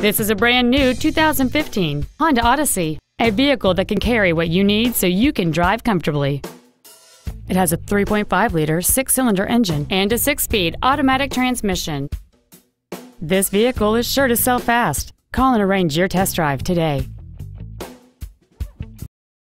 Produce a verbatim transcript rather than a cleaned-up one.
This is a brand new two thousand fifteen Honda Odyssey, a vehicle that can carry what you need so you can drive comfortably. It has a three point five liter six-cylinder engine and a six-speed automatic transmission. This vehicle is sure to sell fast. Call and arrange your test drive today.